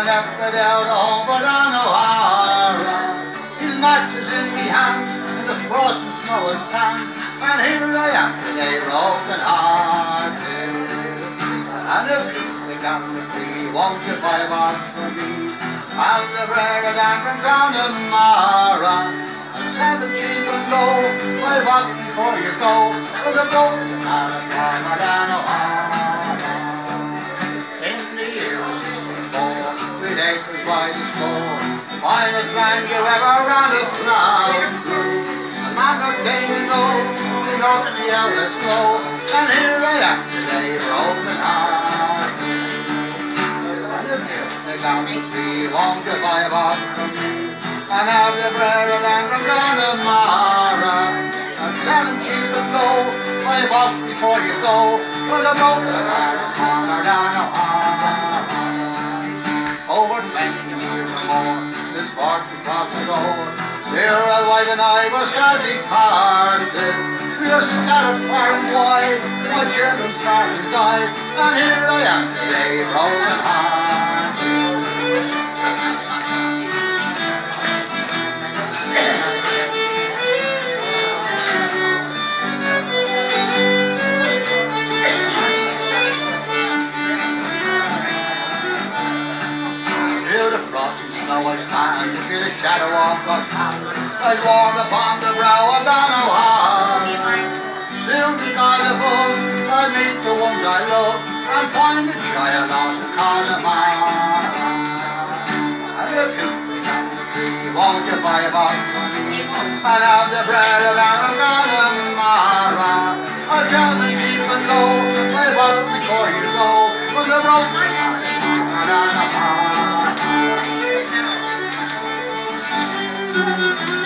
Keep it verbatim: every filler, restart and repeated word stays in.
left it out over down O'Hara. His match is in me hand, and the frozen snow is stand, and here I am today, broken hearted. And if you got the tree, won't you buy one for me? And the bread and lamb from down tomorrow, and seven cheap and low, buy one before you go, for the broken hearted farmer down O'Hara. In the years before, with acres wide as four, the finest land you ever ran a plough through. And man that came and go, we got the eldest snow, and here I am today, broken hearted. And if you got the tree, won't you buy a box from me? And have the bread and lamb from Connemara, and sell them cheap and low, buy a box before you go, for the broken hearted farmer down O'Hara. Over twenty years or more, this bark across the road, dear old wife and I were sadly parted. We are scattered far and wide, my children's far and died, and here I am today, broken hearted. I stand in the shadow of the town, I'd warm upon the brow of Don O'Hara. Soon as I above, I'd meet the ones I love, and find the child of the Connemara. And if you got the tree, won't you buy a box for me? And have the bread of Connemara. I'll tell them cheap and low, buy a box before you go, from the broken hearted farmer down O'Hara. Thank you.